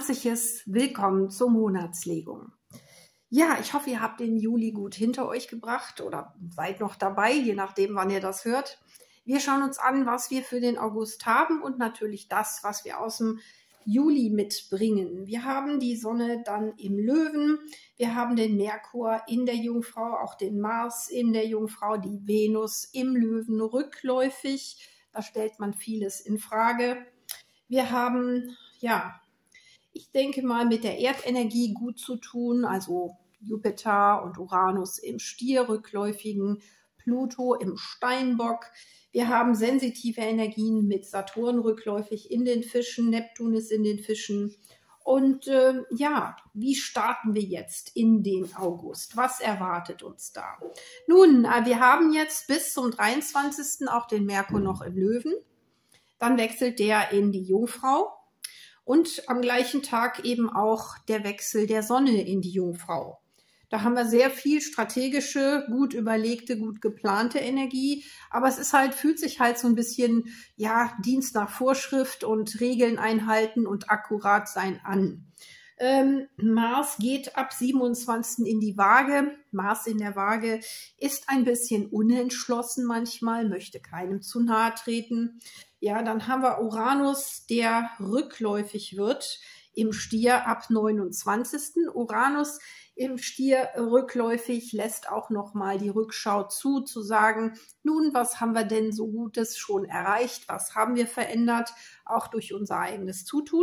herzliches Willkommen zur Monatslegung. Ja, ich hoffe, ihr habt den Juli gut hinter euch gebracht oder seid noch dabei, je nachdem, wann ihr das hört. Wir schauen uns an, was wir für den August haben und natürlich das, was wir aus dem Juli mitbringen. Wir haben die Sonne dann im Löwen, wir haben den Merkur in der Jungfrau, auch den Mars in der Jungfrau, die Venus im Löwen rückläufig. Da stellt man vieles in Frage. Wir haben, ja, ich denke mal, mit der Erdenergie gut zu tun, also Jupiter und Uranus im Stier rückläufigen, Pluto im Steinbock. Wir haben sensitive Energien mit Saturn rückläufig in den Fischen, Neptun ist in den Fischen. Und ja, wie starten wir jetzt in den August? Was erwartet uns da? Nun, wir haben jetzt bis zum 23. auch den Merkur noch im Löwen. Dann wechselt der in die Jungfrau. Und am gleichen Tag eben auch der Wechsel der Sonne in die Jungfrau. Da haben wir sehr viel strategische, gut überlegte, gut geplante Energie. Aber es ist halt, fühlt sich halt so ein bisschen, ja, Dienst nach Vorschrift und Regeln einhalten und akkurat sein an. Mars geht ab 27. in die Waage. Mars in der Waage ist ein bisschen unentschlossen manchmal, möchte keinem zu nahe treten. Ja, dann haben wir Uranus, der rückläufig wird im Stier ab 29. Uranus im Stier rückläufig lässt auch nochmal die Rückschau zu sagen, nun, was haben wir denn so Gutes schon erreicht? Was haben wir verändert? Auch durch unser eigenes Zutun.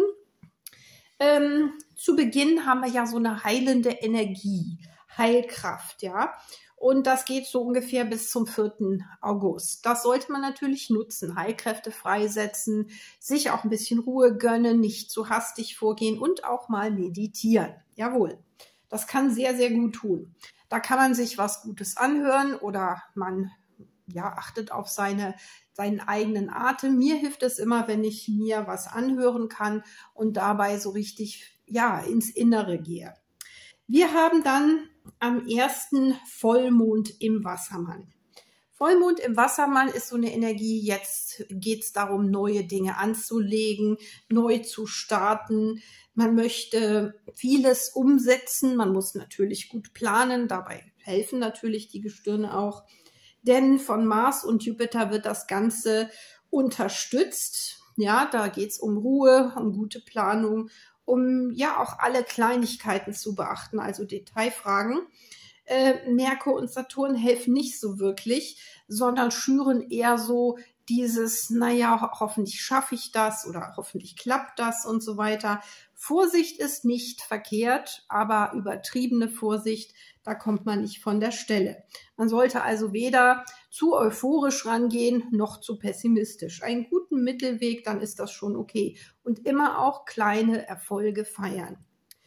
Zu Beginn haben wir ja so eine heilende Energie, Heilkraft, ja. Und das geht so ungefähr bis zum 4. August. Das sollte man natürlich nutzen, Heilkräfte freisetzen, sich auch ein bisschen Ruhe gönnen, nicht zu hastig vorgehen und auch mal meditieren. Jawohl, das kann sehr, sehr gut tun. Da kann man sich was Gutes anhören oder man achtet auf seinen eigenen Atem. Mir hilft es immer, wenn ich mir was anhören kann und dabei so richtig ins Innere gehe. Wir haben dann am 1. Vollmond im Wassermann. Vollmond im Wassermann ist so eine Energie, jetzt geht es darum, neue Dinge anzulegen, neu zu starten. Man möchte vieles umsetzen, man muss natürlich gut planen, dabei helfen natürlich die Gestirne auch. Denn von Mars und Jupiter wird das Ganze unterstützt. Ja, da geht es um Ruhe, um gute Planung, um auch alle Kleinigkeiten zu beachten, also Detailfragen. Merkur und Saturn helfen nicht so wirklich, sondern schüren eher so dieses, hoffentlich schaffe ich das oder hoffentlich klappt das und so weiter. Vorsicht ist nicht verkehrt, aber übertriebene Vorsicht, da kommt man nicht von der Stelle. Man sollte also weder zu euphorisch rangehen, noch zu pessimistisch. Einen guten Mittelweg, dann ist das schon okay. Und immer auch kleine Erfolge feiern.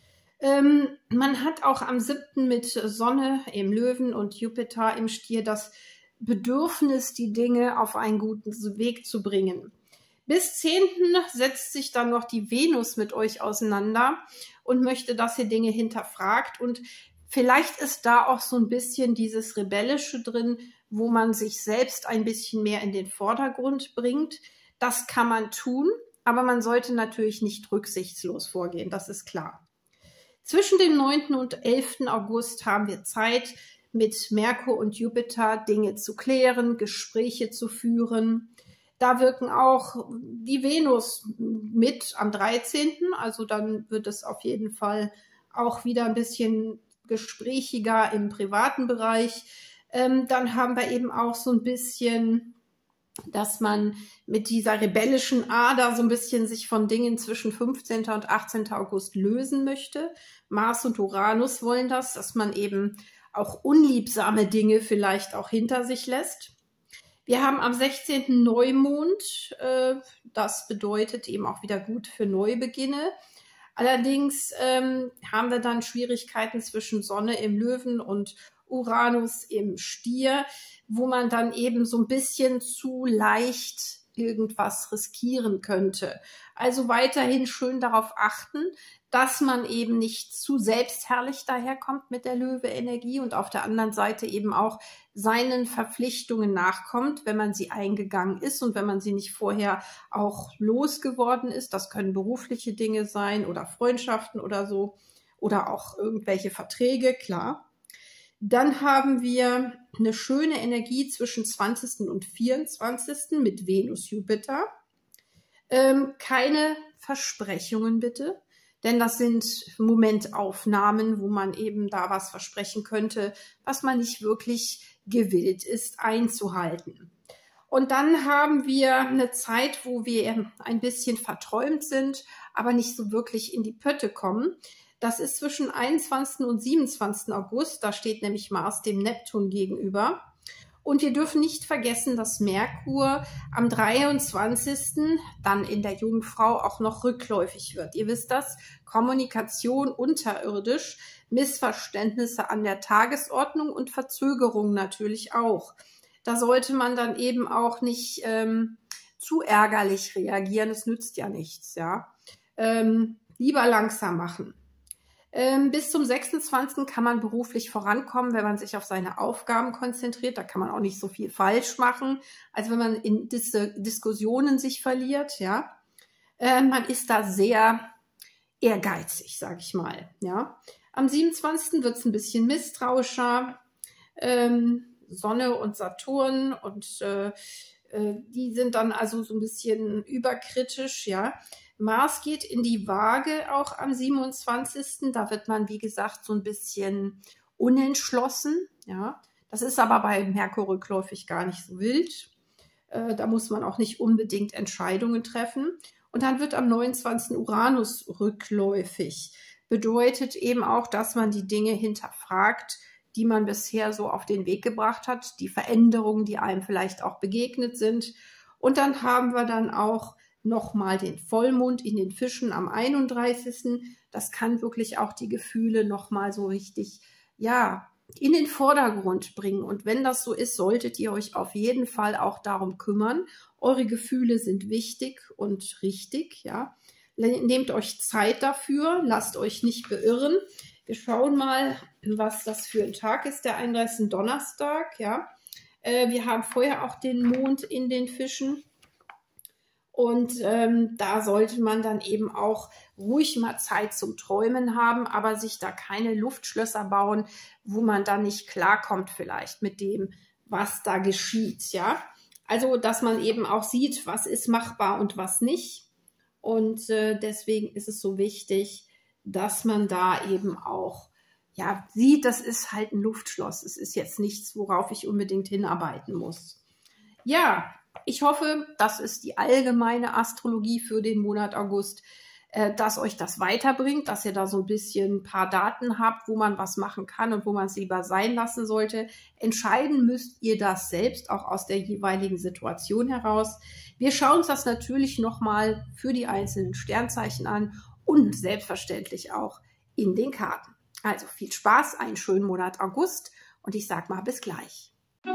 Man hat auch am 7. mit Sonne im Löwen und Jupiter im Stier das Bedürfnis, die Dinge auf einen guten Weg zu bringen. Bis 10. setzt sich dann noch die Venus mit euch auseinander und möchte, dass ihr Dinge hinterfragt. Und vielleicht ist da auch so ein bisschen dieses Rebellische drin, wo man sich selbst ein bisschen mehr in den Vordergrund bringt. Das kann man tun, aber man sollte natürlich nicht rücksichtslos vorgehen, das ist klar. Zwischen dem 9. und 11. August haben wir Zeit, mit Merkur und Jupiter Dinge zu klären, Gespräche zu führen. Da wirken auch die Venus mit am 13. Also dann wird es auf jeden Fall auch wieder ein bisschen gesprächiger im privaten Bereich. Dann haben wir eben auch so ein bisschen, dass man mit dieser rebellischen Ader so ein bisschen sich von Dingen zwischen 15. und 18. August lösen möchte. Mars und Uranus wollen das, dass man eben auch unliebsame Dinge vielleicht auch hinter sich lässt. Wir haben am 16. Neumond, das bedeutet eben auch wieder gut für Neubeginne. Allerdings haben wir dann Schwierigkeiten zwischen Sonne im Löwen und Uranus im Stier, wo man dann eben so ein bisschen zu leicht irgendwas riskieren könnte. Also weiterhin schön darauf achten, dass man eben nicht zu selbstherrlich daherkommt mit der Löwe-Energie und auf der anderen Seite eben auch seinen Verpflichtungen nachkommt, wenn man sie eingegangen ist und wenn man sie nicht vorher auch losgeworden ist. Das können berufliche Dinge sein oder Freundschaften oder so oder auch irgendwelche Verträge, klar. Dann haben wir eine schöne Energie zwischen 20. und 24. mit Venus, Jupiter. Keine Versprechungen bitte, denn das sind Momentaufnahmen, wo man eben da was versprechen könnte, was man nicht wirklich gewillt ist einzuhalten. Und dann haben wir eine Zeit, wo wir ein bisschen verträumt sind, aber nicht so wirklich in die Pötte kommen. Das ist zwischen 21. und 27. August, da steht nämlich Mars dem Neptun gegenüber. Und wir dürfen nicht vergessen, dass Merkur am 23. dann in der Jungfrau auch noch rückläufig wird. Ihr wisst das, Kommunikation unterirdisch, Missverständnisse an der Tagesordnung und Verzögerungen natürlich auch. Da sollte man dann eben auch nicht zu ärgerlich reagieren, es nützt ja nichts, ja. Lieber langsam machen. Bis zum 26. kann man beruflich vorankommen, wenn man sich auf seine Aufgaben konzentriert. Da kann man auch nicht so viel falsch machen, als wenn man in Diskussionen sich verliert. Ja, man ist da sehr ehrgeizig, sage ich mal. Ja, am 27. wird es ein bisschen misstrauischer. Sonne und Saturn und die sind dann also so ein bisschen überkritisch. Ja. Mars geht in die Waage auch am 27. Da wird man, wie gesagt, so ein bisschen unentschlossen. Ja, das ist aber bei Merkur rückläufig gar nicht so wild. Da muss man auch nicht unbedingt Entscheidungen treffen. Und dann wird am 29. Uranus rückläufig. Bedeutet eben auch, dass man die Dinge hinterfragt, die man bisher so auf den Weg gebracht hat, die Veränderungen, die einem vielleicht auch begegnet sind. Und dann haben wir dann auch nochmal den Vollmond in den Fischen am 31. Das kann wirklich auch die Gefühle nochmal so richtig, ja, in den Vordergrund bringen. Und wenn das so ist, solltet ihr euch auf jeden Fall auch darum kümmern. Eure Gefühle sind wichtig und richtig, ja. Nehmt euch Zeit dafür, lasst euch nicht beirren. Wir schauen mal, was das für ein Tag ist, der 31. Donnerstag, ja. Wir haben vorher auch den Mond in den Fischen. Und da sollte man dann eben auch ruhig mal Zeit zum Träumen haben, aber sich da keine Luftschlösser bauen, wo man dann nicht klarkommt vielleicht mit dem, was da geschieht, ja. Also, dass man eben auch sieht, was ist machbar und was nicht. Und deswegen ist es so wichtig, dass man da eben auch, ja, sieht, das ist halt ein Luftschloss. Es ist jetzt nichts, worauf ich unbedingt hinarbeiten muss. Ja, ich hoffe, das ist die allgemeine Astrologie für den Monat August, dass euch das weiterbringt, dass ihr da so ein bisschen ein paar Daten habt, wo man was machen kann und wo man es lieber sein lassen sollte. Entscheiden müsst ihr das selbst, auch aus der jeweiligen Situation heraus. Wir schauen uns das natürlich nochmal für die einzelnen Sternzeichen an und selbstverständlich auch in den Karten. Also viel Spaß, einen schönen Monat August und ich sage mal bis gleich.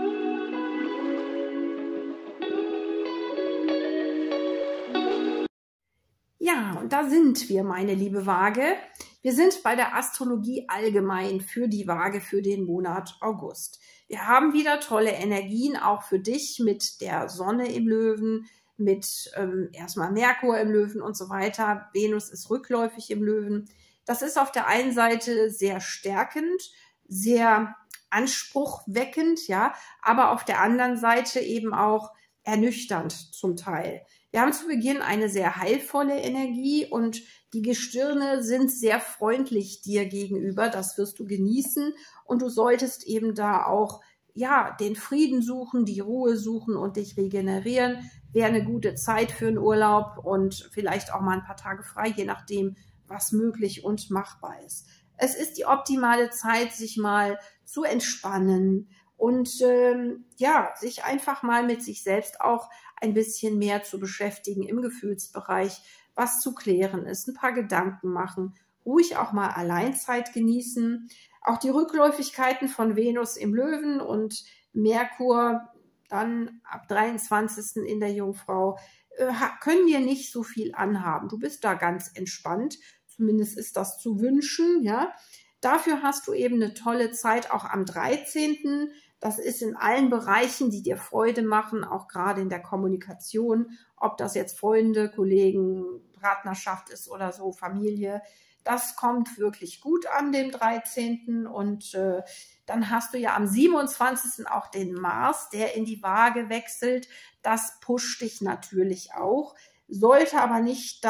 Ja, und da sind wir, meine liebe Waage. Wir sind bei der Astrologie allgemein für die Waage für den Monat August. Wir haben wieder tolle Energien, auch für dich mit der Sonne im Löwen, mit erstmal Merkur im Löwen und so weiter. Venus ist rückläufig im Löwen. Das ist auf der einen Seite sehr stärkend, sehr anspruchweckend, ja, aber auf der anderen Seite eben auch ernüchternd zum Teil. Wir haben zu Beginn eine sehr heilvolle Energie und die Gestirne sind sehr freundlich dir gegenüber. Das wirst du genießen und du solltest eben da auch, ja, den Frieden suchen, die Ruhe suchen und dich regenerieren. Wäre eine gute Zeit für einen Urlaub und vielleicht auch mal ein paar Tage frei, je nachdem, was möglich und machbar ist. Es ist die optimale Zeit, sich mal zu entspannen und ja, sich einfach mal mit sich selbst auch ein bisschen mehr zu beschäftigen im Gefühlsbereich, was zu klären ist, ein paar Gedanken machen, ruhig auch mal Alleinzeit genießen. Auch die Rückläufigkeiten von Venus im Löwen und Merkur dann ab 23. in der Jungfrau können dir nicht so viel anhaben. Du bist da ganz entspannt, Zumindest ist das zu wünschen, ja. Dafür hast du eben eine tolle Zeit auch am 13. Das ist in allen Bereichen, die dir Freude machen, auch gerade in der Kommunikation, ob das jetzt Freunde, Kollegen, Partnerschaft ist oder so, Familie. Das kommt wirklich gut an dem 13. Und dann hast du ja am 27. auch den Mars, der in die Waage wechselt. Das pusht dich natürlich auch, sollte aber nicht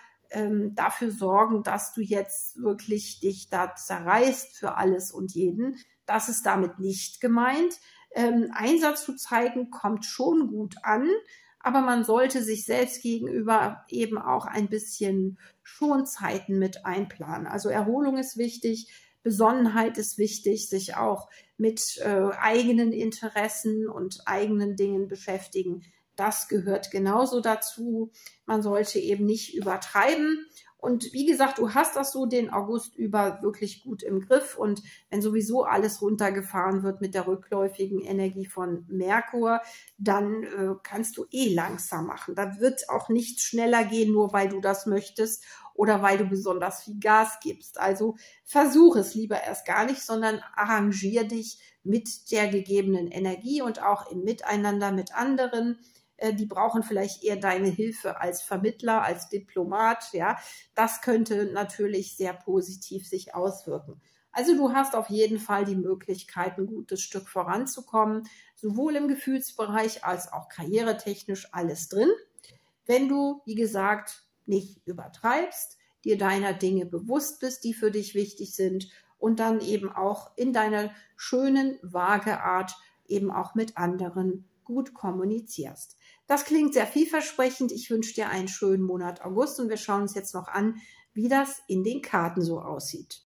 dafür sorgen, dass du jetzt wirklich dich da zerreißt für alles und jeden. Das ist damit nicht gemeint. Einsatz zu zeigen kommt schon gut an, aber man sollte sich selbst gegenüber eben auch ein bisschen Schonzeiten mit einplanen. Also Erholung ist wichtig, Besonnenheit ist wichtig, sich auch mit eigenen Interessen und eigenen Dingen beschäftigen. Das gehört genauso dazu. Man sollte eben nicht übertreiben. Und wie gesagt, du hast das so den August über wirklich gut im Griff. Und wenn sowieso alles runtergefahren wird mit der rückläufigen Energie von Merkur, dann kannst du langsam machen. Da wird auch nichts schneller gehen, nur weil du das möchtest oder weil du besonders viel Gas gibst. Also versuch es lieber erst gar nicht, sondern arrangier dich mit der gegebenen Energie und auch im Miteinander mit anderen. Die brauchen vielleicht eher deine Hilfe als Vermittler, als Diplomat. Ja, das könnte natürlich sehr positiv sich auswirken. Also du hast auf jeden Fall die Möglichkeit, ein gutes Stück voranzukommen, sowohl im Gefühlsbereich als auch karrieretechnisch alles drin. Wenn du, wie gesagt, nicht übertreibst, dir deiner Dinge bewusst bist, die für dich wichtig sind und dann eben auch in deiner schönen, vage Art eben auch mit anderen gut kommunizierst. Das klingt sehr vielversprechend. Ich wünsche dir einen schönen Monat August und wir schauen uns jetzt noch an, wie das in den Karten so aussieht.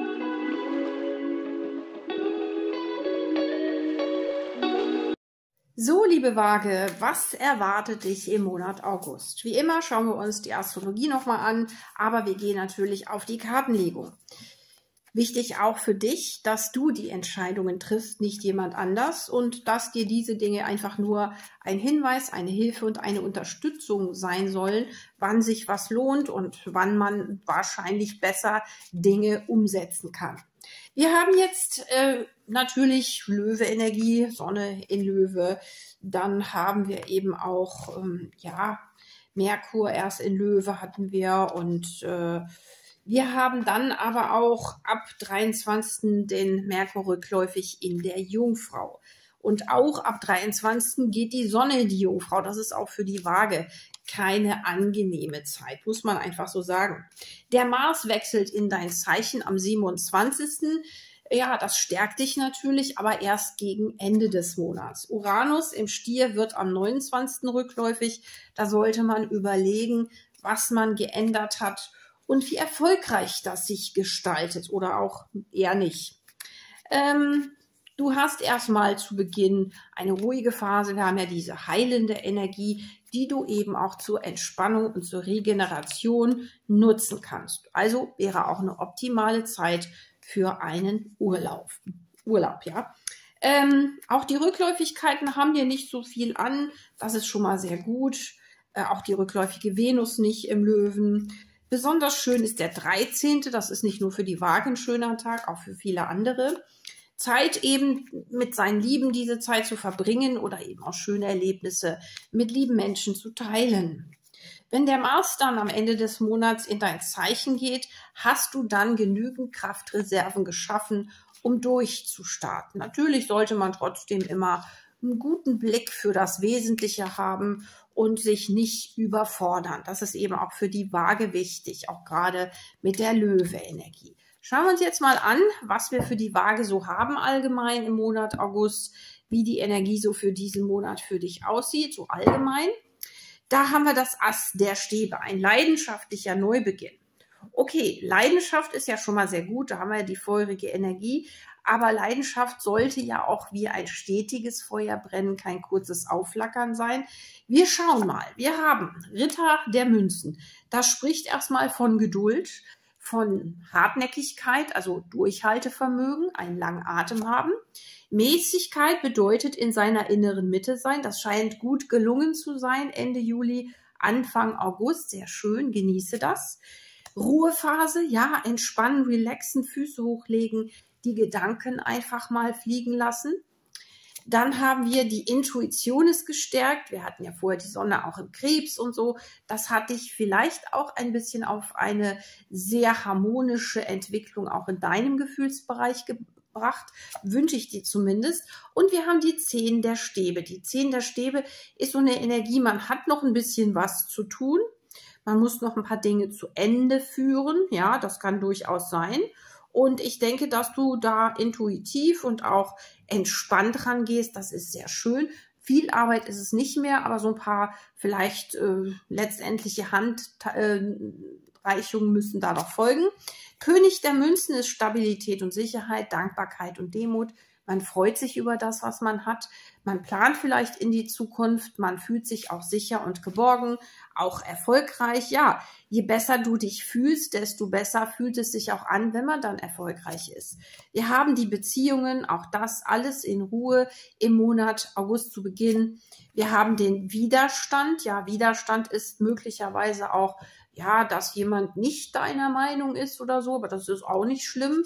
So, liebe Waage, was erwartet dich im Monat August? Wie immer schauen wir uns die Astrologie nochmal an, aber wir gehen natürlich auf die Kartenlegung. Wichtig auch für dich, dass du die Entscheidungen triffst, nicht jemand anders und dass dir diese Dinge einfach nur ein Hinweis, eine Hilfe und eine Unterstützung sein sollen, wann sich was lohnt und wann man wahrscheinlich besser Dinge umsetzen kann. Wir haben jetzt natürlich Löwe-Energie, Sonne in Löwe. Dann haben wir eben auch Merkur erst in Löwe hatten wir und wir haben dann aber auch ab 23. den Merkur rückläufig in der Jungfrau. Und auch ab 23. geht die Sonne in die Jungfrau. Das ist auch für die Waage keine angenehme Zeit, muss man einfach so sagen. Der Mars wechselt in dein Zeichen am 27. Ja, das stärkt dich natürlich, aber erst gegen Ende des Monats. Uranus im Stier wird am 29. rückläufig. Da sollte man überlegen, was man geändert hat und wie erfolgreich das sich gestaltet oder auch eher nicht. Du hast erstmal zu Beginn eine ruhige Phase. Wir haben ja diese heilende Energie, die du eben auch zur Entspannung und zur Regeneration nutzen kannst. Also wäre auch eine optimale Zeit für einen Urlaub, ja. Auch die Rückläufigkeiten haben dir nicht so viel an. Das ist schon mal sehr gut. Auch die rückläufige Venus nicht im Löwen. Besonders schön ist der 13. Das ist nicht nur für die Waage ein schöner Tag, auch für viele andere. Zeit eben mit seinen Lieben diese Zeit zu verbringen oder eben auch schöne Erlebnisse mit lieben Menschen zu teilen. Wenn der Mars dann am Ende des Monats in dein Zeichen geht, hast du dann genügend Kraftreserven geschaffen, um durchzustarten. Natürlich sollte man trotzdem immer einen guten Blick für das Wesentliche haben und sich nicht überfordern. Das ist eben auch für die Waage wichtig, auch gerade mit der Löwe-Energie. Schauen wir uns jetzt mal an, was wir für die Waage so haben allgemein im Monat August, wie die Energie so für diesen Monat für dich aussieht, so allgemein. Da haben wir das Ass der Stäbe, ein leidenschaftlicher Neubeginn. Okay, Leidenschaft ist ja schon mal sehr gut, da haben wir ja die feurige Energie, aber Leidenschaft sollte ja auch wie ein stetiges Feuer brennen, kein kurzes Aufflackern sein. Wir schauen mal, wir haben Ritter der Münzen. Das spricht erstmal von Geduld, von Hartnäckigkeit, also Durchhaltevermögen, einen langen Atem haben. Mäßigkeit bedeutet in seiner inneren Mitte sein. Das scheint gut gelungen zu sein, Ende Juli, Anfang August. Sehr schön, genieße das. Ruhephase, ja, entspannen, relaxen, Füße hochlegen, die Gedanken einfach mal fliegen lassen. Dann haben wir die Intuition ist gestärkt. Wir hatten ja vorher die Sonne auch im Krebs und so. Das hat dich vielleicht auch ein bisschen auf eine sehr harmonische Entwicklung auch in deinem Gefühlsbereich gebracht. Wünsche ich dir zumindest. Und wir haben die 10 der Stäbe. Die 10 der Stäbe ist so eine Energie, man hat noch ein bisschen was zu tun. Man muss noch ein paar Dinge zu Ende führen. Ja, das kann durchaus sein. Und ich denke, dass du da intuitiv und auch entspannt rangehst. Das ist sehr schön. Viel Arbeit ist es nicht mehr, aber so ein paar vielleicht letztendliche Handreichungen müssen da noch folgen. König der Münzen ist Stabilität und Sicherheit, Dankbarkeit und Demut. Man freut sich über das, was man hat. Man plant vielleicht in die Zukunft. Man fühlt sich auch sicher und geborgen, auch erfolgreich. Ja, je besser du dich fühlst, desto besser fühlt es sich auch an, wenn man dann erfolgreich ist. Wir haben die Beziehungen, auch das alles in Ruhe im Monat August zu Beginn. Wir haben den Widerstand. Ja, Widerstand ist möglicherweise auch, ja, dass jemand nicht deiner Meinung ist oder so, aber das ist auch nicht schlimm.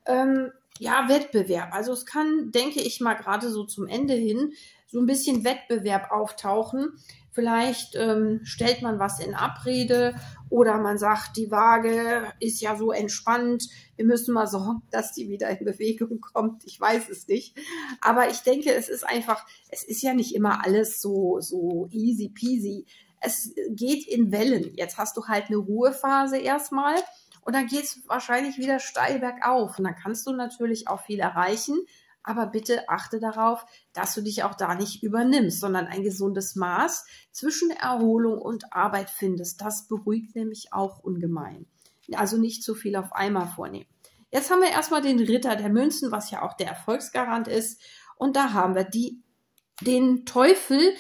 Ja, Wettbewerb. Also es kann, denke ich mal, gerade so zum Ende hin so ein bisschen Wettbewerb auftauchen. Vielleicht stellt man was in Abrede oder man sagt, die Waage ist ja so entspannt. Wir müssen mal sorgen, dass die wieder in Bewegung kommt. Ich weiß es nicht. Aber ich denke, es ist einfach, es ist ja nicht immer alles so easy peasy. Es geht in Wellen. Jetzt hast du halt eine Ruhephase erstmal. Und dann geht es wahrscheinlich wieder steil bergauf. Und dann kannst du natürlich auch viel erreichen. Aber bitte achte darauf, dass du dich auch da nicht übernimmst, sondern ein gesundes Maß zwischen Erholung und Arbeit findest. Das beruhigt nämlich auch ungemein. Also nicht zu viel auf einmal vornehmen. Jetzt haben wir erstmal den Ritter der Münzen, was ja auch der Erfolgsgarant ist. Und da haben wir den Teufel.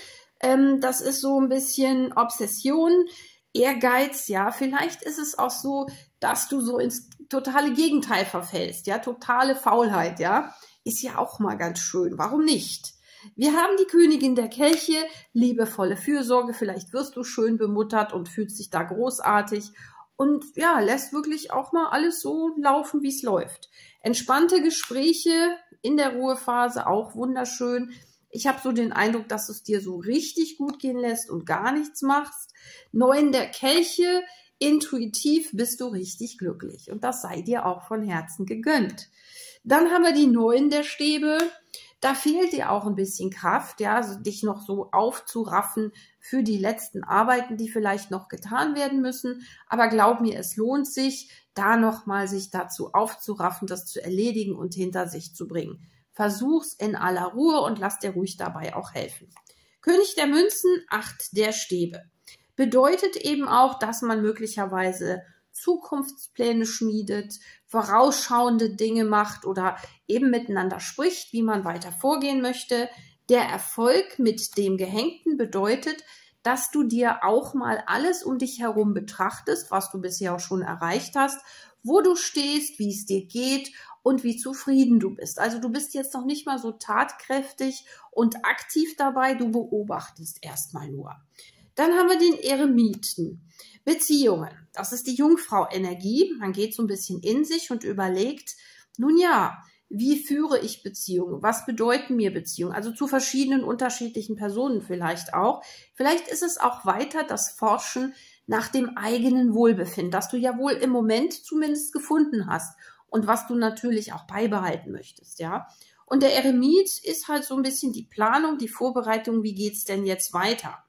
Das ist so ein bisschen Obsession, Ehrgeiz, ja, vielleicht ist es auch so, dass du so ins totale Gegenteil verfällst, ja, totale Faulheit, ja, ist ja auch mal ganz schön, warum nicht? Wir haben die Königin der Kelche, liebevolle Fürsorge, vielleicht wirst du schön bemuttert und fühlst dich da großartig und ja, lässt wirklich auch mal alles so laufen, wie es läuft. Entspannte Gespräche in der Ruhephase, auch wunderschön. Ich habe so den Eindruck, dass du es dir so richtig gut gehen lässt und gar nichts machst. 9 der Kelche, intuitiv bist du richtig glücklich. Und das sei dir auch von Herzen gegönnt. Dann haben wir die 9 der Stäbe. Da fehlt dir auch ein bisschen Kraft, ja, also dich noch so aufzuraffen für die letzten Arbeiten, die vielleicht noch getan werden müssen. Aber glaub mir, es lohnt sich, da nochmal sich dazu aufzuraffen, das zu erledigen und hinter sich zu bringen. Versuch's in aller Ruhe und lass dir ruhig dabei auch helfen. König der Münzen, 8 der Stäbe. Bedeutet eben auch, dass man möglicherweise Zukunftspläne schmiedet, vorausschauende Dinge macht oder eben miteinander spricht, wie man weiter vorgehen möchte. Der Erfolg mit dem Gehängten bedeutet, dass du dir auch mal alles um dich herum betrachtest, was du bisher auch schon erreicht hast, wo du stehst, wie es dir geht und wie zufrieden du bist. Also du bist jetzt noch nicht mal so tatkräftig und aktiv dabei, du beobachtest erstmal nur. Dann haben wir den Eremiten. Beziehungen. Das ist die Jungfrau-Energie. Man geht so ein bisschen in sich und überlegt, nun ja, wie führe ich Beziehungen? Was bedeuten mir Beziehungen? Also zu verschiedenen unterschiedlichen Personen vielleicht auch. Vielleicht ist es auch weiter das Forschen nach dem eigenen Wohlbefinden, das du ja wohl im Moment zumindest gefunden hast und was du natürlich auch beibehalten möchtest, ja. Und der Eremit ist halt so ein bisschen die Planung, die Vorbereitung, wie geht's denn jetzt weiter?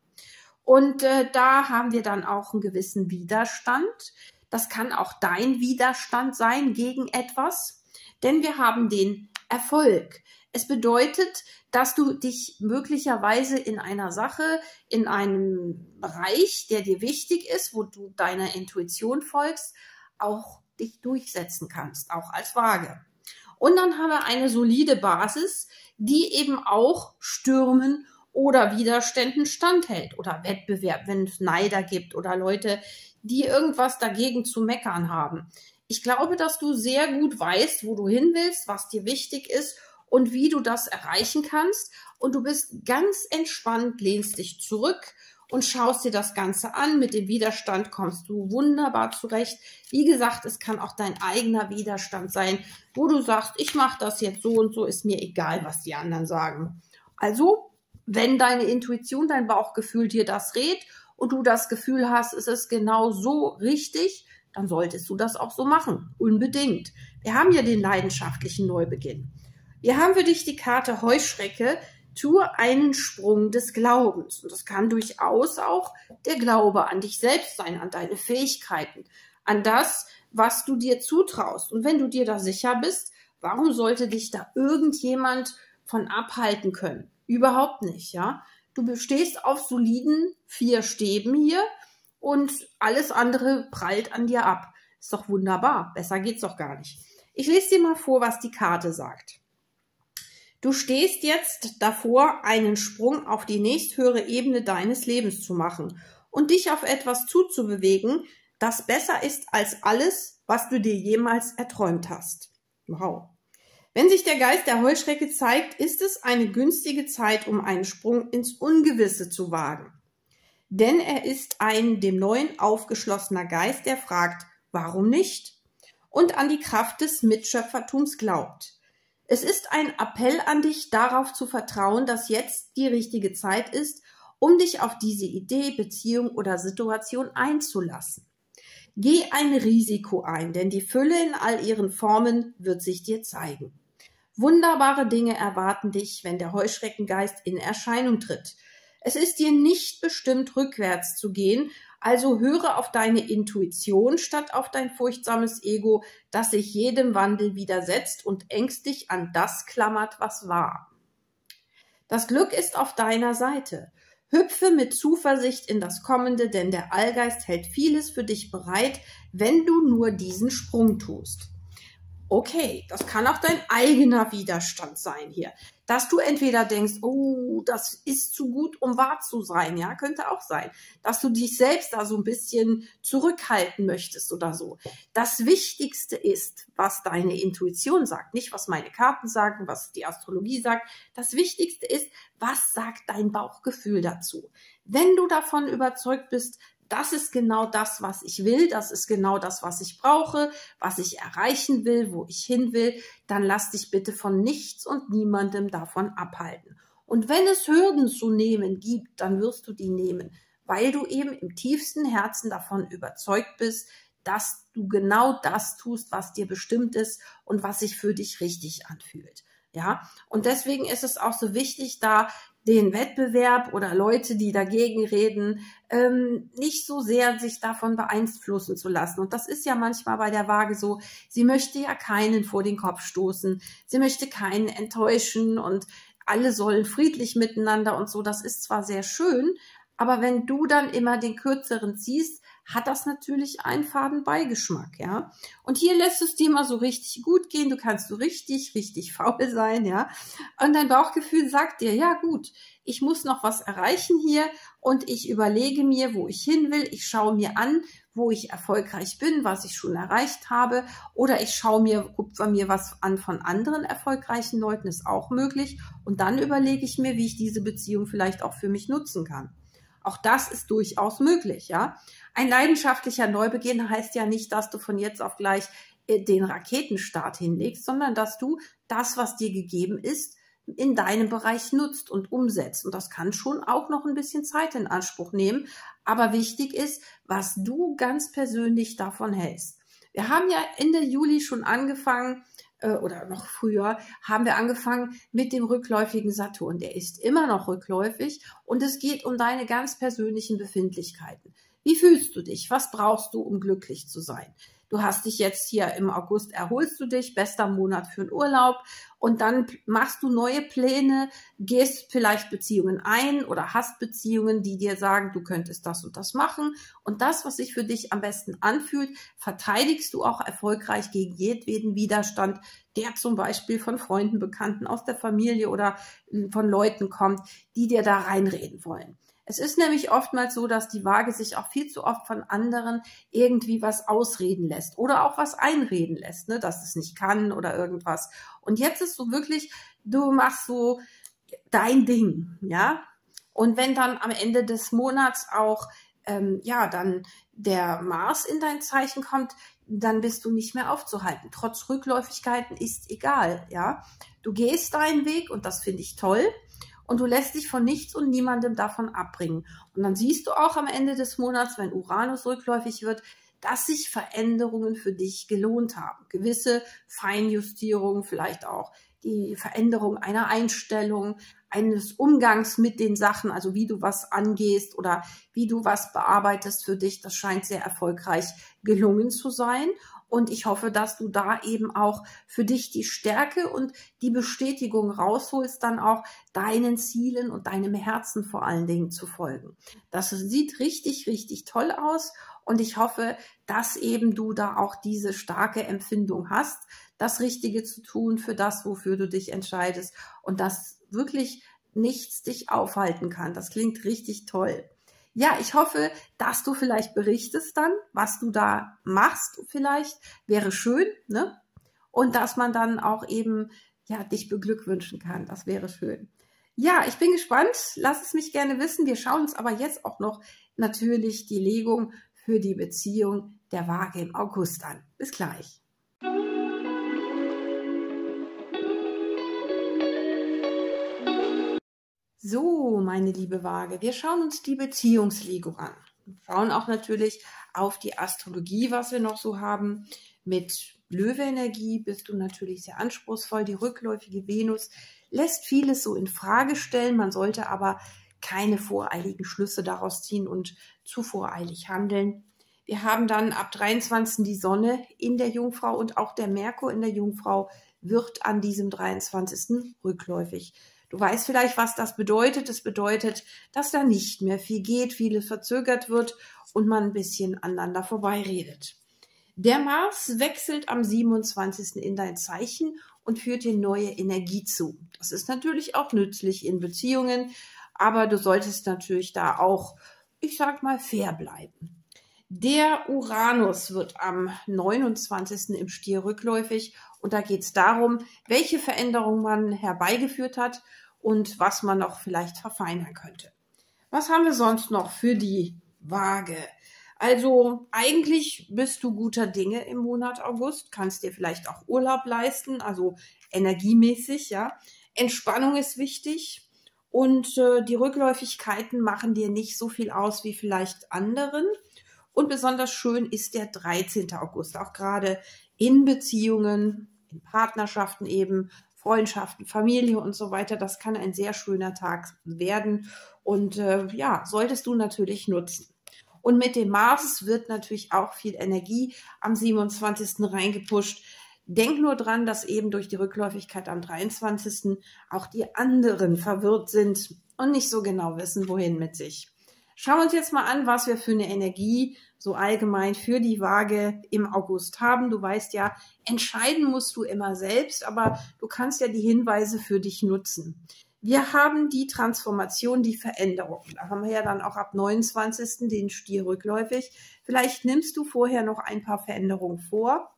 Und da haben wir dann auch einen gewissen Widerstand. Das kann auch dein Widerstand sein gegen etwas, denn wir haben den Erfolg. Es bedeutet, dass du dich möglicherweise in einer Sache, in einem Bereich, der dir wichtig ist, wo du deiner Intuition folgst, auch dich durchsetzen kannst, auch als Waage. Und dann haben wir eine solide Basis, die eben auch Stürmen oder Widerständen standhält oder Wettbewerb, wenn es Neider gibt oder Leute, die irgendwas dagegen zu meckern haben. Ich glaube, dass du sehr gut weißt, wo du hin willst, was dir wichtig ist und wie du das erreichen kannst. Und du bist ganz entspannt, lehnst dich zurück und schaust dir das Ganze an. Mit dem Widerstand kommst du wunderbar zurecht. Wie gesagt, es kann auch dein eigener Widerstand sein, wo du sagst, ich mache das jetzt so und so, ist mir egal, was die anderen sagen. Also, wenn deine Intuition, dein Bauchgefühl dir das rät und du das Gefühl hast, es ist genau so richtig, dann solltest du das auch so machen. Unbedingt. Wir haben ja den leidenschaftlichen Neubeginn. Wir haben für dich die Karte Heuschrecke. Tue einen Sprung des Glaubens. Und das kann durchaus auch der Glaube an dich selbst sein, an deine Fähigkeiten, an das, was du dir zutraust. Und wenn du dir da sicher bist, warum sollte dich da irgendjemand von abhalten können? Überhaupt nicht, ja. Du stehst auf soliden 4 Stäben hier und alles andere prallt an dir ab. Ist doch wunderbar. Besser geht's doch gar nicht. Ich lese dir mal vor, was die Karte sagt. Du stehst jetzt davor, einen Sprung auf die nächsthöhere Ebene deines Lebens zu machen und dich auf etwas zuzubewegen, das besser ist als alles, was du dir jemals erträumt hast. Wow. Wenn sich der Geist der Heuschrecke zeigt, ist es eine günstige Zeit, um einen Sprung ins Ungewisse zu wagen. Denn er ist ein dem Neuen aufgeschlossener Geist, der fragt, warum nicht? Und an die Kraft des Mitschöpfertums glaubt. Es ist ein Appell an dich, darauf zu vertrauen, dass jetzt die richtige Zeit ist, um dich auf diese Idee, Beziehung oder Situation einzulassen. Geh ein Risiko ein, denn die Fülle in all ihren Formen wird sich dir zeigen. Wunderbare Dinge erwarten dich, wenn der Heuschreckengeist in Erscheinung tritt. Es ist dir nicht bestimmt, rückwärts zu gehen, also höre auf deine Intuition statt auf dein furchtsames Ego, das sich jedem Wandel widersetzt und ängstlich an das klammert, was war. Das Glück ist auf deiner Seite. Hüpfe mit Zuversicht in das Kommende, denn der Allgeist hält vieles für dich bereit, wenn du nur diesen Sprung tust. Okay, das kann auch dein eigener Widerstand sein hier. Dass du entweder denkst, oh, das ist zu gut, um wahr zu sein, ja, könnte auch sein. Dass du dich selbst da so ein bisschen zurückhalten möchtest oder so. Das Wichtigste ist, was deine Intuition sagt, nicht was meine Karten sagen, was die Astrologie sagt. Das Wichtigste ist, was sagt dein Bauchgefühl dazu? Wenn du davon überzeugt bist, das ist genau das, was ich will, das ist genau das, was ich brauche, was ich erreichen will, wo ich hin will, dann lass dich bitte von nichts und niemandem davon abhalten. Und wenn es Hürden zu nehmen gibt, dann wirst du die nehmen, weil du eben im tiefsten Herzen davon überzeugt bist, dass du genau das tust, was dir bestimmt ist und was sich für dich richtig anfühlt. Ja, und deswegen ist es auch so wichtig, da den Wettbewerb oder Leute, die dagegen reden, nicht so sehr sich davon beeinflussen zu lassen. Und das ist ja manchmal bei der Waage so, sie möchte ja keinen vor den Kopf stoßen, sie möchte keinen enttäuschen und alle sollen friedlich miteinander und so. Das ist zwar sehr schön, aber wenn du dann immer den Kürzeren ziehst, hat das natürlich einen faden Beigeschmack, ja. Und hier lässt es dir mal so richtig gut gehen, du kannst so richtig faul sein, ja. Und dein Bauchgefühl sagt dir, ja gut, ich muss noch was erreichen hier und ich überlege mir, wo ich hin will, ich schaue mir an, wo ich erfolgreich bin, was ich schon erreicht habe, oder ich gucke mir was an von anderen erfolgreichen Leuten, ist auch möglich, und dann überlege ich mir, wie ich diese Beziehung vielleicht auch für mich nutzen kann. Auch das ist durchaus möglich, ja. Ein leidenschaftlicher Neubeginn heißt ja nicht, dass du von jetzt auf gleich den Raketenstart hinlegst, sondern dass du das, was dir gegeben ist, in deinem Bereich nutzt und umsetzt. Und das kann schon auch noch ein bisschen Zeit in Anspruch nehmen. Aber wichtig ist, was du ganz persönlich davon hältst. Wir haben ja Ende Juli schon angefangen, oder noch früher, haben wir angefangen mit dem rückläufigen Saturn. Der ist immer noch rückläufig und es geht um deine ganz persönlichen Befindlichkeiten. Wie fühlst du dich? Was brauchst du, um glücklich zu sein? Du hast dich jetzt hier im August, erholst du dich, bester Monat für den Urlaub, und dann machst du neue Pläne, gehst vielleicht Beziehungen ein oder hast Beziehungen, die dir sagen, du könntest das und das machen, und das, was sich für dich am besten anfühlt, verteidigst du auch erfolgreich gegen jedweden Widerstand, der zum Beispiel von Freunden, Bekannten aus der Familie oder von Leuten kommt, die dir da reinreden wollen. Es ist nämlich oftmals so, dass die Waage sich auch viel zu oft von anderen irgendwie was ausreden lässt oder auch was einreden lässt, ne, dass es nicht kann oder irgendwas. Und jetzt ist so wirklich, du machst so dein Ding, ja. Und wenn dann am Ende des Monats auch ja, dann der Mars in dein Zeichen kommt, dann bist du nicht mehr aufzuhalten. Trotz Rückläufigkeiten ist egal, ja. Du gehst deinen Weg und das finde ich toll. Und du lässt dich von nichts und niemandem davon abbringen. Und dann siehst du auch am Ende des Monats, wenn Uranus rückläufig wird, dass sich Veränderungen für dich gelohnt haben. Gewisse Feinjustierungen, vielleicht auch die Veränderung einer Einstellung, eines Umgangs mit den Sachen, also wie du was angehst oder wie du was bearbeitest für dich, das scheint sehr erfolgreich gelungen zu sein. Und ich hoffe, dass du da eben auch für dich die Stärke und die Bestätigung rausholst, dann auch deinen Zielen und deinem Herzen vor allen Dingen zu folgen. Das sieht richtig, richtig toll aus. Und ich hoffe, dass eben du da auch diese starke Empfindung hast, das Richtige zu tun für das, wofür du dich entscheidest und dass wirklich nichts dich aufhalten kann. Das klingt richtig toll. Ja, ich hoffe, dass du vielleicht berichtest dann, was du da machst vielleicht. Wäre schön, ne? Und dass man dann auch eben, ja, dich beglückwünschen kann. Das wäre schön. Ja, ich bin gespannt. Lass es mich gerne wissen. Wir schauen uns aber jetzt auch noch natürlich die Legung für die Beziehung der Waage im August an. Bis gleich. So, meine liebe Waage, wir schauen uns die Beziehungslegung an. Wir schauen auch natürlich auf die Astrologie, was wir noch so haben. Mit Löwe-Energie bist du natürlich sehr anspruchsvoll. Die rückläufige Venus lässt vieles so in Frage stellen. Man sollte aber keine voreiligen Schlüsse daraus ziehen und zu voreilig handeln. Wir haben dann ab 23. die Sonne in der Jungfrau und auch der Merkur in der Jungfrau wird an diesem 23. rückläufig. Du weißt vielleicht, was das bedeutet. Das bedeutet, dass da nicht mehr viel geht, vieles verzögert wird und man ein bisschen aneinander vorbeiredet. Der Mars wechselt am 27. in dein Zeichen und führt dir neue Energie zu. Das ist natürlich auch nützlich in Beziehungen, aber du solltest natürlich da auch, ich sag mal, fair bleiben. Der Uranus wird am 29. im Stier rückläufig und da geht es darum, welche Veränderungen man herbeigeführt hat und was man noch vielleicht verfeinern könnte. Was haben wir sonst noch für die Waage? Also eigentlich bist du guter Dinge im Monat August, kannst dir vielleicht auch Urlaub leisten, also energiemäßig, ja. Entspannung ist wichtig und die Rückläufigkeiten machen dir nicht so viel aus wie vielleicht anderen. Und besonders schön ist der 13. August, auch gerade in Beziehungen, in Partnerschaften eben, Freundschaften, Familie und so weiter. Das kann ein sehr schöner Tag werden und ja, solltest du natürlich nutzen. Und mit dem Mars wird natürlich auch viel Energie am 27. reingepusht. Denk nur dran, dass eben durch die Rückläufigkeit am 23. auch die anderen verwirrt sind und nicht so genau wissen, wohin mit sich. Schauen wir uns jetzt mal an, was wir für eine Energie so allgemein für die Waage im August haben. Du weißt ja, entscheiden musst du immer selbst, aber du kannst ja die Hinweise für dich nutzen. Wir haben die Transformation, die Veränderung. Da haben wir ja dann auch ab 29. den Stier rückläufig. Vielleicht nimmst du vorher noch ein paar Veränderungen vor.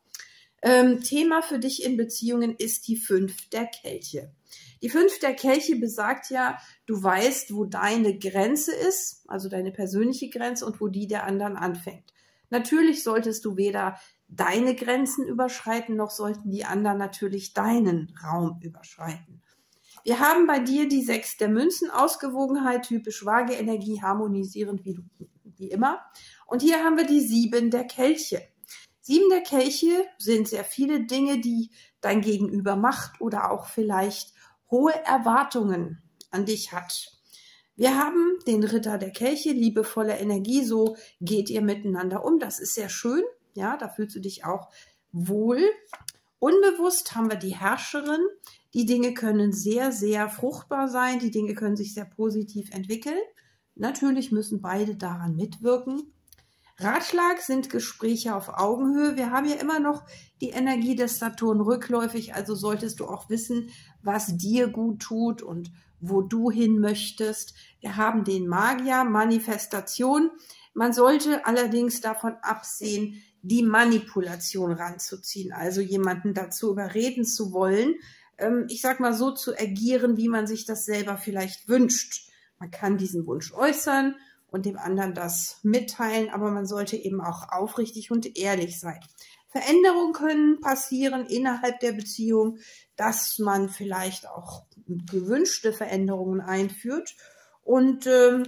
Thema für dich in Beziehungen ist die 5 der Kelche. Die 5 der Kelche besagt ja, du weißt, wo deine Grenze ist, also deine persönliche Grenze und wo die der anderen anfängt. Natürlich solltest du weder deine Grenzen überschreiten, noch sollten die anderen natürlich deinen Raum überschreiten. Wir haben bei dir die 6 der Münzen, Ausgewogenheit, typisch Waage-Energie, harmonisierend wie immer. Und hier haben wir die 7 der Kelche. 7 der Kelche sind sehr viele Dinge, die dein Gegenüber macht oder auch vielleicht hohe Erwartungen an dich hat. Wir haben den Ritter der Kelche, liebevolle Energie, so geht ihr miteinander um. Das ist sehr schön, ja, da fühlst du dich auch wohl. Unbewusst haben wir die Herrscherin. Die Dinge können sehr, sehr fruchtbar sein, die Dinge können sich sehr positiv entwickeln. Natürlich müssen beide daran mitwirken. Ratschlag sind Gespräche auf Augenhöhe. Wir haben ja immer noch die Energie des Saturn rückläufig, also solltest du auch wissen, was dir gut tut und wo du hin möchtest. Wir haben den Magier, Manifestation. Man sollte allerdings davon absehen, die Manipulation ranzuziehen, also jemanden dazu überreden zu wollen, ich sag mal so zu agieren, wie man sich das selber vielleicht wünscht. Man kann diesen Wunsch äußern und dem anderen das mitteilen, aber man sollte eben auch aufrichtig und ehrlich sein. Veränderungen können passieren innerhalb der Beziehung, dass man vielleicht auch gewünschte Veränderungen einführt. Und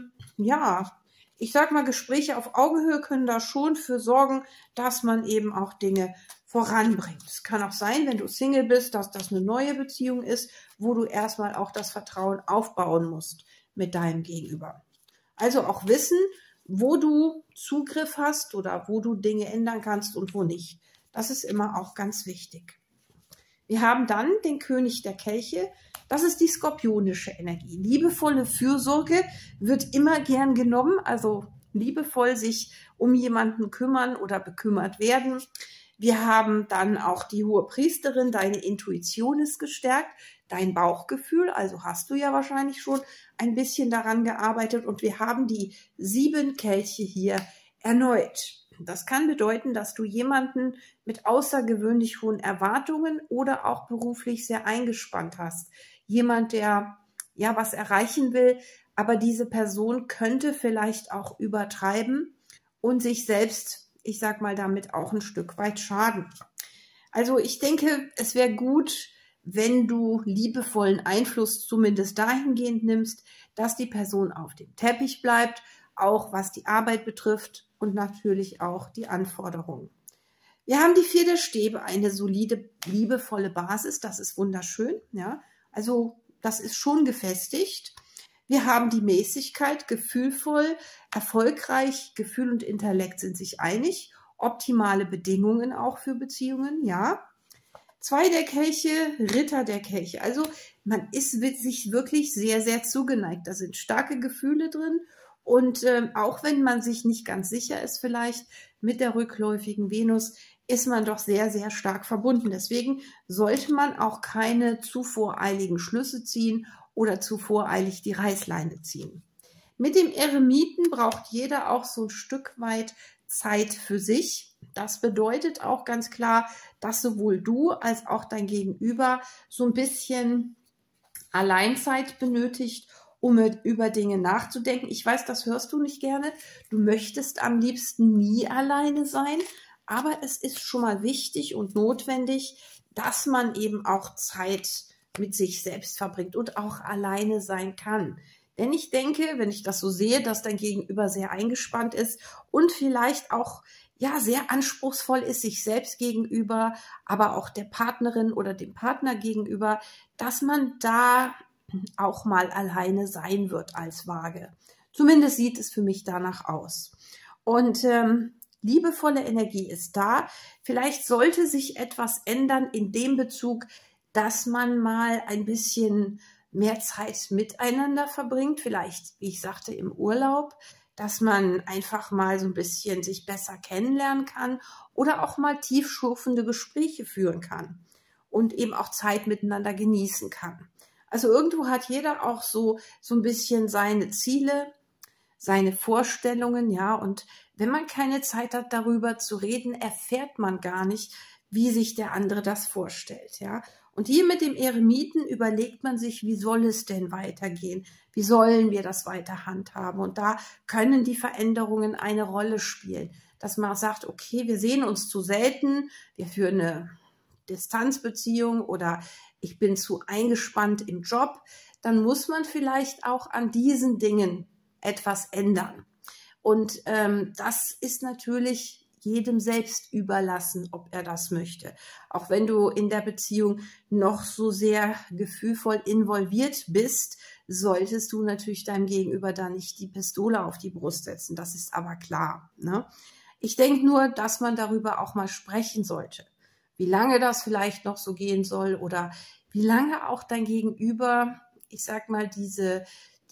ja, ich sag mal, Gespräche auf Augenhöhe können da schon für sorgen, dass man eben auch Dinge voranbringt. Es kann auch sein, wenn du Single bist, dass das eine neue Beziehung ist, wo du erstmal auch das Vertrauen aufbauen musst mit deinem Gegenüber. Also auch wissen, wo du Zugriff hast oder wo du Dinge ändern kannst und wo nicht. Das ist immer auch ganz wichtig. Wir haben dann den König der Kelche. Das ist die skorpionische Energie. Liebevolle Fürsorge wird immer gern genommen, also liebevoll sich um jemanden kümmern oder bekümmert werden. Wir haben dann auch die Hohepriesterin, deine Intuition ist gestärkt, dein Bauchgefühl, also hast du ja wahrscheinlich schon ein bisschen daran gearbeitet. Und wir haben die 7 Kelche hier erneut. Das kann bedeuten, dass du jemanden mit außergewöhnlich hohen Erwartungen oder auch beruflich sehr eingespannt hast. Jemand, der ja was erreichen will, aber diese Person könnte vielleicht auch übertreiben und sich selbst, ich sag mal, damit auch ein Stück weit schaden. Also ich denke, es wäre gut, wenn du liebevollen Einfluss zumindest dahingehend nimmst, dass die Person auf dem Teppich bleibt, auch was die Arbeit betrifft und natürlich auch die Anforderungen. Wir haben die 4 der Stäbe, eine solide, liebevolle Basis, das ist wunderschön, ja, also das ist schon gefestigt. Wir haben die Mäßigkeit, gefühlvoll, erfolgreich, Gefühl und Intellekt sind sich einig, optimale Bedingungen auch für Beziehungen, ja. 2 der Kelche, Ritter der Kelche, also man ist sich wirklich sehr, sehr zugeneigt, da sind starke Gefühle drin. Und auch wenn man sich nicht ganz sicher ist, vielleicht mit der rückläufigen Venus, ist man doch sehr, sehr stark verbunden. Deswegen sollte man auch keine zu voreiligen Schlüsse ziehen oder zu voreilig die Reißleine ziehen. Mit dem Eremiten braucht jeder auch so ein Stück weit Zeit für sich. Das bedeutet auch ganz klar, dass sowohl du als auch dein Gegenüber so ein bisschen Alleinzeit benötigt, um über Dinge nachzudenken. Ich weiß, das hörst du nicht gerne. Du möchtest am liebsten nie alleine sein, aber es ist schon mal wichtig und notwendig, dass man eben auch Zeit mit sich selbst verbringt und auch alleine sein kann. Denn ich denke, wenn ich das so sehe, dass dein Gegenüber sehr eingespannt ist und vielleicht auch ja sehr anspruchsvoll ist sich selbst gegenüber, aber auch der Partnerin oder dem Partner gegenüber, dass man da auch mal alleine sein wird als Waage. Zumindest sieht es für mich danach aus. Und liebevolle Energie ist da. Vielleicht sollte sich etwas ändern in dem Bezug, dass man mal ein bisschen mehr Zeit miteinander verbringt. Vielleicht, wie ich sagte, im Urlaub, dass man einfach mal so ein bisschen sich besser kennenlernen kann oder auch mal tiefschürfende Gespräche führen kann und eben auch Zeit miteinander genießen kann. Also irgendwo hat jeder auch so ein bisschen seine Ziele, seine Vorstellungen, ja, und wenn man keine Zeit hat, darüber zu reden, erfährt man gar nicht, wie sich der andere das vorstellt, ja. Und hier mit dem Eremiten überlegt man sich, wie soll es denn weitergehen? Wie sollen wir das weiter handhaben? Und da können die Veränderungen eine Rolle spielen, dass man sagt, okay, wir sehen uns zu selten, wir führen eine Distanzbeziehung oder ich bin zu eingespannt im Job, dann muss man vielleicht auch an diesen Dingen etwas ändern. Und das ist natürlich jedem selbst überlassen, ob er das möchte. Auch wenn du in der Beziehung noch so sehr gefühlvoll involviert bist, solltest du natürlich deinem Gegenüber da nicht die Pistole auf die Brust setzen. Das ist aber klar, ne? Ich denke nur, dass man darüber auch mal sprechen sollte. Wie lange das vielleicht noch so gehen soll oder wie lange auch dein Gegenüber, ich sag mal, diese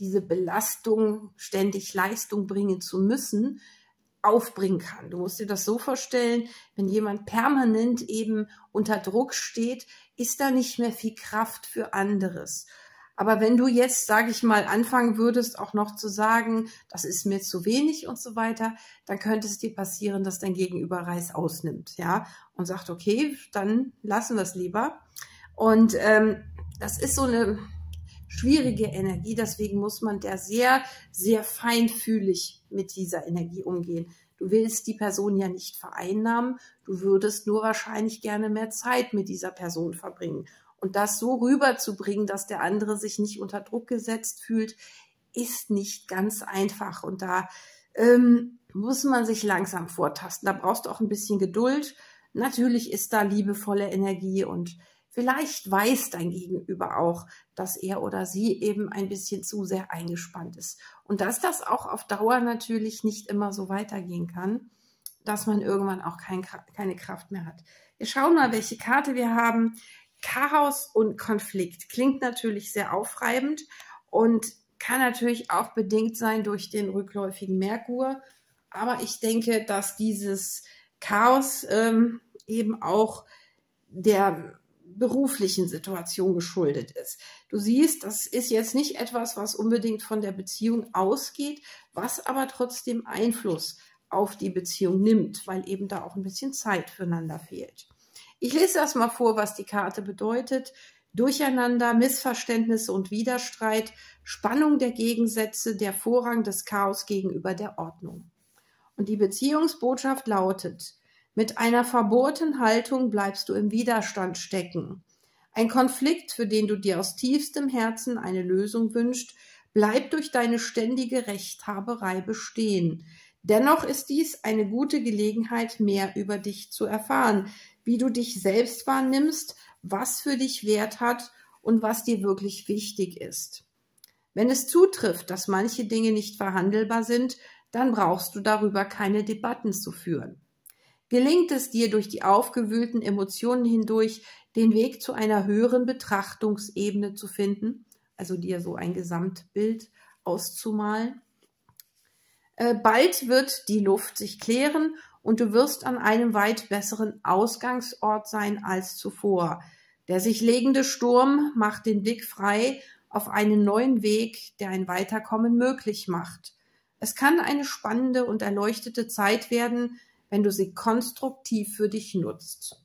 Belastung, ständig Leistung bringen zu müssen, aufbringen kann. Du musst dir das so vorstellen, wenn jemand permanent eben unter Druck steht, ist da nicht mehr viel Kraft für anderes. Aber wenn du jetzt, sage ich mal, anfangen würdest, auch noch zu sagen, das ist mir zu wenig und so weiter, dann könnte es dir passieren, dass dein Gegenüber Reiß ausnimmt, ja, und sagt, okay, dann lassen wir es lieber. Und das ist so eine schwierige Energie. Deswegen muss man da sehr, sehr feinfühlig mit dieser Energie umgehen. Du willst die Person ja nicht vereinnahmen. Du würdest nur wahrscheinlich gerne mehr Zeit mit dieser Person verbringen. Und das so rüberzubringen, dass der andere sich nicht unter Druck gesetzt fühlt, ist nicht ganz einfach. Und da muss man sich langsam vortasten. Da brauchst du auch ein bisschen Geduld. Natürlich ist da liebevolle Energie und vielleicht weiß dein Gegenüber auch, dass er oder sie eben ein bisschen zu sehr eingespannt ist. Und dass das auch auf Dauer natürlich nicht immer so weitergehen kann, dass man irgendwann auch keine Kraft mehr hat. Wir schauen mal, welche Karte wir haben. Chaos und Konflikt. Klingt natürlich sehr aufreibend und kann natürlich auch bedingt sein durch den rückläufigen Merkur. Aber ich denke, dass dieses Chaos eben auch der beruflichen Situation geschuldet ist. Du siehst, das ist jetzt nicht etwas, was unbedingt von der Beziehung ausgeht, was aber trotzdem Einfluss auf die Beziehung nimmt, weil eben da auch ein bisschen Zeit füreinander fehlt. Ich lese das mal vor, was die Karte bedeutet. Durcheinander, Missverständnisse und Widerstreit, Spannung der Gegensätze, der Vorrang des Chaos gegenüber der Ordnung. Und die Beziehungsbotschaft lautet: Mit einer verbohrten Haltung bleibst du im Widerstand stecken. Ein Konflikt, für den du dir aus tiefstem Herzen eine Lösung wünschst, bleibt durch deine ständige Rechthaberei bestehen. Dennoch ist dies eine gute Gelegenheit, mehr über dich zu erfahren, wie du dich selbst wahrnimmst, was für dich Wert hat und was dir wirklich wichtig ist. Wenn es zutrifft, dass manche Dinge nicht verhandelbar sind, dann brauchst du darüber keine Debatten zu führen. Gelingt es dir, durch die aufgewühlten Emotionen hindurch den Weg zu einer höheren Betrachtungsebene zu finden, also dir so ein Gesamtbild auszumalen? Bald wird die Luft sich klären und du wirst an einem weit besseren Ausgangsort sein als zuvor. Der sich legende Sturm macht den Blick frei auf einen neuen Weg, der ein Weiterkommen möglich macht. Es kann eine spannende und erleuchtete Zeit werden, wenn du sie konstruktiv für dich nutzt.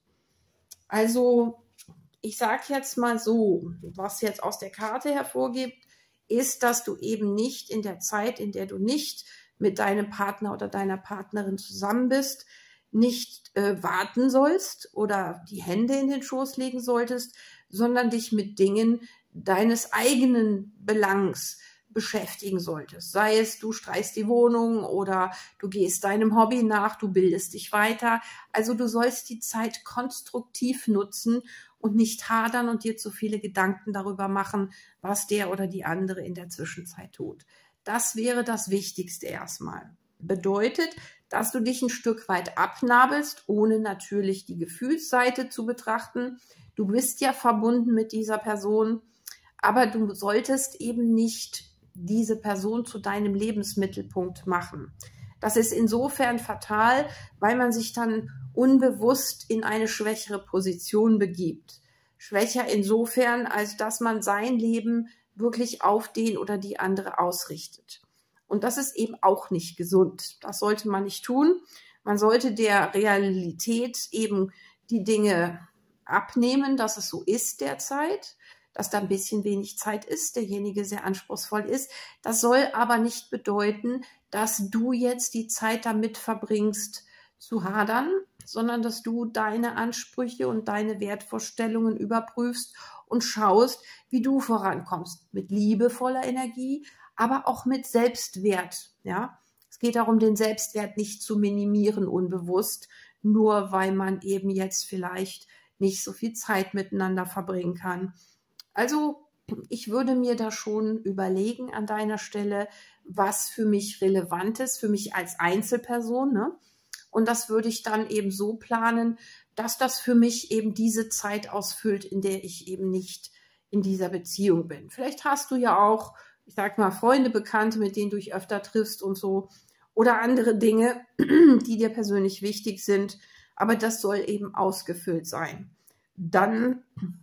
Also, ich sage jetzt mal so, was jetzt aus der Karte hervorgeht, ist, dass du eben nicht in der Zeit, in der du nicht mit deinem Partner oder deiner Partnerin zusammen bist, nicht warten sollst oder die Hände in den Schoß legen solltest, sondern dich mit Dingen deines eigenen Belangs beschäftigen solltest. Sei es, du streichst die Wohnung oder du gehst deinem Hobby nach, du bildest dich weiter. Also du sollst die Zeit konstruktiv nutzen und nicht hadern und dir zu viele Gedanken darüber machen, was der oder die andere in der Zwischenzeit tut. Das wäre das Wichtigste erstmal. Bedeutet, dass du dich ein Stück weit abnabelst, ohne natürlich die Gefühlsseite zu betrachten. Du bist ja verbunden mit dieser Person, aber du solltest eben nicht diese Person zu deinem Lebensmittelpunkt machen. Das ist insofern fatal, weil man sich dann unbewusst in eine schwächere Position begibt. Schwächer insofern, als dass man sein Leben wirklich auf den oder die andere ausrichtet. Und das ist eben auch nicht gesund. Das sollte man nicht tun. Man sollte der Realität eben die Dinge abnehmen, dass es so ist derzeit, dass da ein bisschen wenig Zeit ist, derjenige sehr anspruchsvoll ist. Das soll aber nicht bedeuten, dass du jetzt die Zeit damit verbringst, zu hadern, sondern dass du deine Ansprüche und deine Wertvorstellungen überprüfst und schaust, wie du vorankommst. Mit liebevoller Energie, aber auch mit Selbstwert. Ja? Es geht darum, den Selbstwert nicht zu minimieren unbewusst, nur weil man eben jetzt vielleicht nicht so viel Zeit miteinander verbringen kann. Also ich würde mir da schon überlegen an deiner Stelle, was für mich relevant ist, für mich als Einzelperson, ne? Und das würde ich dann eben so planen, dass das für mich eben diese Zeit ausfüllt, in der ich eben nicht in dieser Beziehung bin. Vielleicht hast du ja auch, ich sag mal, Freunde, Bekannte, mit denen du dich öfter triffst und so, oder andere Dinge, die dir persönlich wichtig sind, aber das soll eben ausgefüllt sein. Dann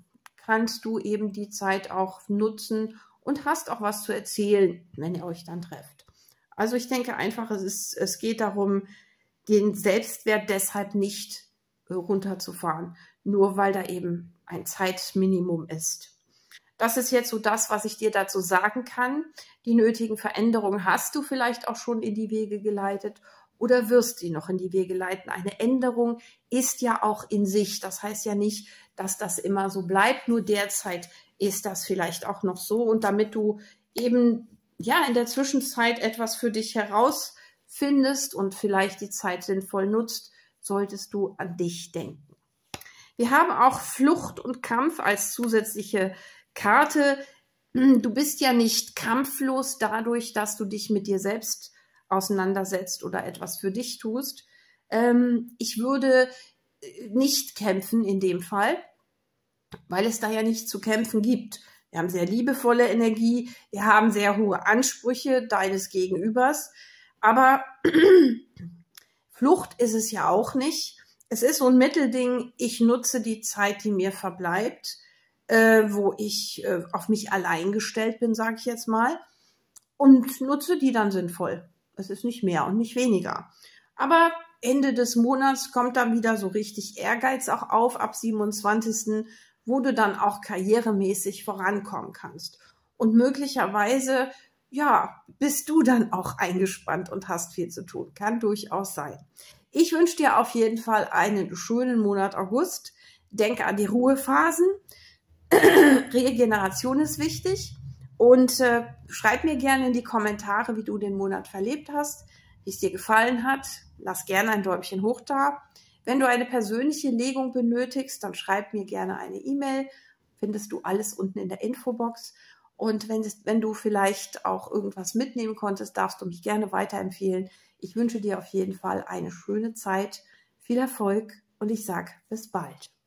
kannst du eben die Zeit auch nutzen und hast auch was zu erzählen, wenn ihr euch dann trefft. Also ich denke einfach, es geht darum, den Selbstwert deshalb nicht runterzufahren, nur weil da eben ein Zeitminimum ist. Das ist jetzt so das, was ich dir dazu sagen kann. Die nötigen Veränderungen hast du vielleicht auch schon in die Wege geleitet oder wirst sie noch in die Wege leiten. Eine Änderung ist ja auch in sich. Das heißt ja nicht, dass das immer so bleibt. Nur derzeit ist das vielleicht auch noch so. Und damit du eben ja in der Zwischenzeit etwas für dich herausfindest und vielleicht die Zeit sinnvoll nutzt, solltest du an dich denken. Wir haben auch Flucht und Kampf als zusätzliche Karte. Du bist ja nicht kampflos dadurch, dass du dich mit dir selbst auseinandersetzt oder etwas für dich tust. Ich würde nicht kämpfen in dem Fall, weil es da ja nichts zu kämpfen gibt. Wir haben sehr liebevolle Energie, wir haben sehr hohe Ansprüche deines Gegenübers, aber Flucht ist es ja auch nicht. Es ist so ein Mittelding, ich nutze die Zeit, die mir verbleibt, wo ich auf mich allein gestellt bin, sage ich jetzt mal, und nutze die dann sinnvoll. Es ist nicht mehr und nicht weniger. Aber Ende des Monats kommt dann wieder so richtig Ehrgeiz auch auf, ab 27., wo du dann auch karrieremäßig vorankommen kannst. Und möglicherweise, ja, bist du dann auch eingespannt und hast viel zu tun. Kann durchaus sein. Ich wünsche dir auf jeden Fall einen schönen Monat August. Denke an die Ruhephasen. Regeneration ist wichtig. Und schreib mir gerne in die Kommentare, wie du den Monat verlebt hast, wie es dir gefallen hat. Lass gerne ein Däumchen hoch da. Wenn du eine persönliche Legung benötigst, dann schreib mir gerne eine E-Mail. Findest du alles unten in der Infobox. Und wenn du vielleicht auch irgendwas mitnehmen konntest, darfst du mich gerne weiterempfehlen. Ich wünsche dir auf jeden Fall eine schöne Zeit, viel Erfolg und ich sage bis bald.